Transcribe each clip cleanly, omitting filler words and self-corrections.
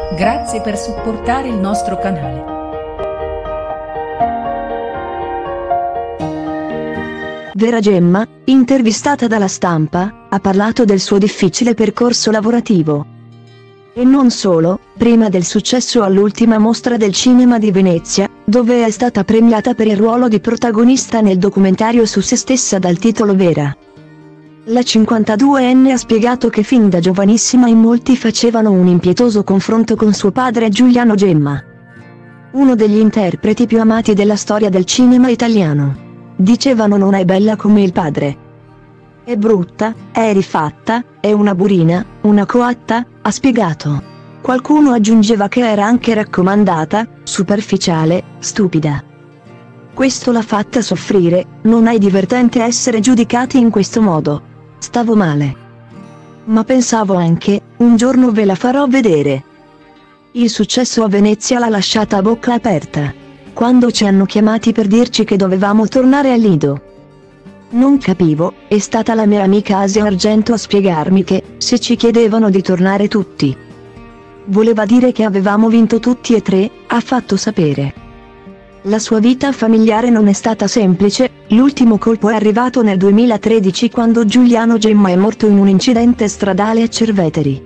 Grazie per supportare il nostro canale. Vera Gemma, intervistata dalla Stampa, ha parlato del suo difficile percorso lavorativo. E non solo, prima del successo all'ultima mostra del cinema di Venezia, dove è stata premiata per il ruolo di protagonista nel documentario su se stessa dal titolo Vera. La 52enne ha spiegato che fin da giovanissima in molti facevano un impietoso confronto con suo padre Giuliano Gemma, uno degli interpreti più amati della storia del cinema italiano. Dicevano: non è bella come il padre. È brutta, è rifatta, è una burina, una coatta, ha spiegato. Qualcuno aggiungeva che era anche raccomandata, superficiale, stupida. Questo l'ha fatta soffrire, non è divertente essere giudicati in questo modo. Stavo male. Ma pensavo anche, un giorno ve la farò vedere. Il successo a Venezia l'ha lasciata a bocca aperta. Quando ci hanno chiamati per dirci che dovevamo tornare al Lido. Non capivo, è stata la mia amica Asia Argento a spiegarmi che, se ci chiedevano di tornare tutti, voleva dire che avevamo vinto tutti e tre, ha fatto sapere. La sua vita familiare non è stata semplice, l'ultimo colpo è arrivato nel 2013 quando Giuliano Gemma è morto in un incidente stradale a Cerveteri,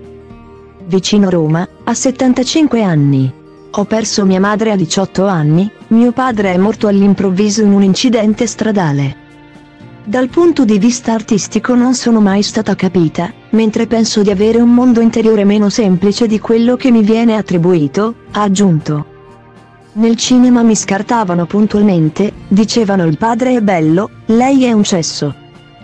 vicino Roma, a 75 anni. Ho perso mia madre a 18 anni, mio padre è morto all'improvviso in un incidente stradale. Dal punto di vista artistico non sono mai stata capita, mentre penso di avere un mondo interiore meno semplice di quello che mi viene attribuito, ha aggiunto. Nel cinema mi scartavano puntualmente, dicevano il padre è bello, lei è un cesso.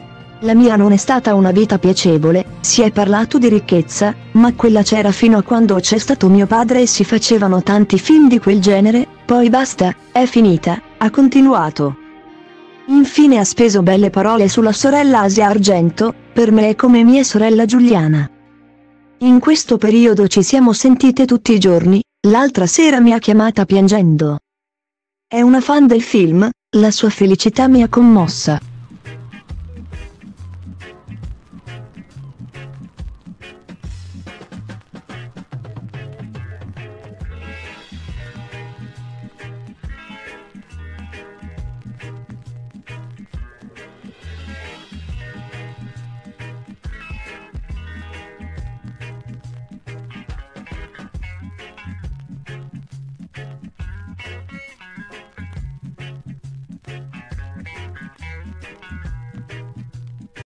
La mia non è stata una vita piacevole, si è parlato di ricchezza, ma quella c'era fino a quando c'è stato mio padre e si facevano tanti film di quel genere, poi basta, è finita, ha continuato. Infine ha speso belle parole sulla sorella Asia Argento, per me è come mia sorella Giuliana. In questo periodo ci siamo sentite tutti i giorni, l'altra sera mi ha chiamata piangendo. È una fan del film, la sua felicità mi ha commossa.